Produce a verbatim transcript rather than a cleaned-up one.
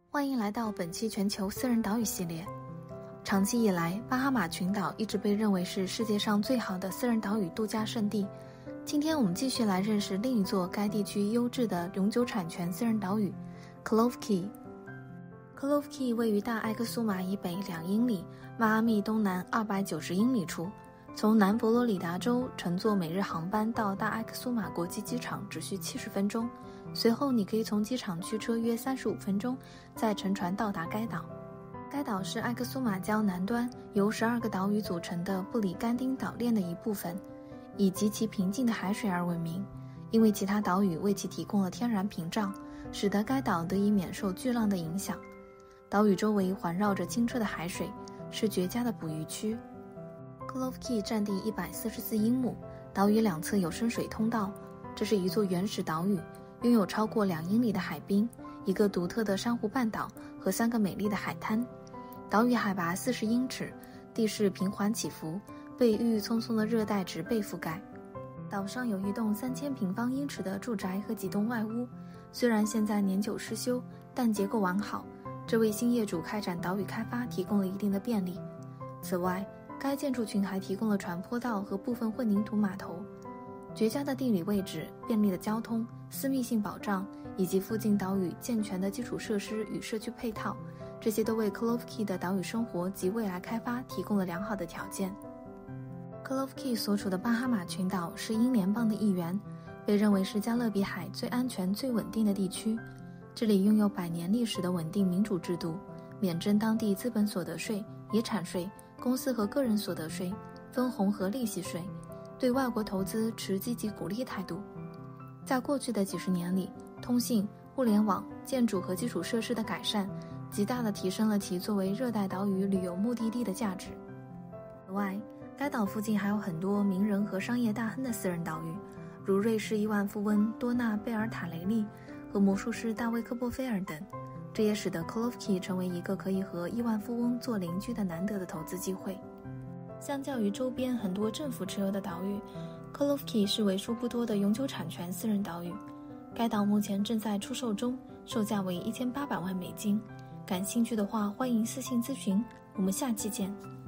欢迎来到本期全球私人岛屿系列。长期以来，巴哈马群岛一直被认为是世界上最好的私人岛屿度假胜地。今天我们继续来认识另一座该地区优质的永久产权私人岛屿 Clove Cay。Clove Cay 位于大埃克苏马以北两英里，迈阿密东南二百九十英里处。从南佛罗里达州乘坐每日航班到大埃克苏马国际机场只需七十分钟，随后你可以从机场驱车约三十五分钟，再乘船到达该岛。该岛是埃克苏马礁南端由十二个岛屿组成的布里甘丁岛链的一部分，以极其平静的海水而闻名。因为其他岛屿为其提供了天然屏障，使得该岛得以免受巨浪的影响。岛屿周围环绕着清澈的海水，是绝佳的捕鱼区。Clove Cay 占地一百四十四英亩，岛屿两侧有深水通道。这是一座原始岛屿，拥有超过两英里的海滨，一个独特的珊瑚半岛和三个美丽的海滩。岛屿海拔四十英尺，地势平缓起伏，被郁郁葱葱的热带植被覆盖。岛上有一栋三千平方英尺的住宅和几栋外屋，虽然现在年久失修，但结构完好，这为新业主开展岛屿开发提供了一定的便利。此外，该建筑群还提供了船坡道和部分混凝土码头。绝佳的地理位置、便利的交通、私密性保障，以及附近岛屿健全的基础设施与社区配套，这些都为 Clove Cay 的岛屿生活及未来开发提供了良好的条件。Clove Cay 所处的巴哈马群岛是英联邦的一员，被认为是加勒比海最安全、最稳定的地区。这里拥有百年历史的稳定民主制度，免征当地资本所得税、遗产税、公司和个人所得税、分红和利息税，对外国投资持积极鼓励态度。在过去的几十年里，通信、互联网、建筑和基础设施的改善，极大地提升了其作为热带岛屿旅游目的地的价值。此外，该岛附近还有很多名人和商业大亨的私人岛屿，如瑞士亿万富翁多纳贝尔塔雷利和魔术师大卫科波菲尔等。这也使得 Clove Cay 成为一个可以和亿万富翁做邻居的难得的投资机会。相较于周边很多政府持有的岛屿， Clove Cay 是为数不多的永久产权私人岛屿。该岛目前正在出售中，售价为一千八百万美金。感兴趣的话，欢迎私信咨询。我们下期见。